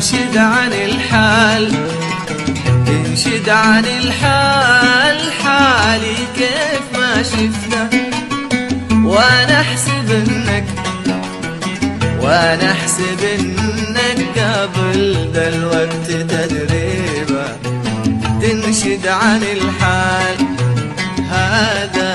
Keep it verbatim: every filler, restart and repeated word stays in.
تنشد عن الحال، تنشد عن الحال، حالي كيف ما شفته. وانا احسب انك وانا احسب انك قبل ذا الوقت تدريبه تنشد عن الحال. هذا